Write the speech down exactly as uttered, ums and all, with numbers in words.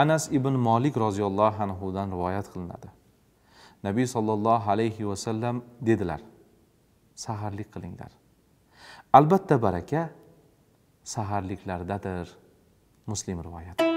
Anas ibn Malik roziyallohu anhu dan rivoyat qilinadi. Nabiy sollallohu alayhi va sallam dedilar: saharlik qilinglar. Albatta baraka saharliklardadir. Muslim rivoyati.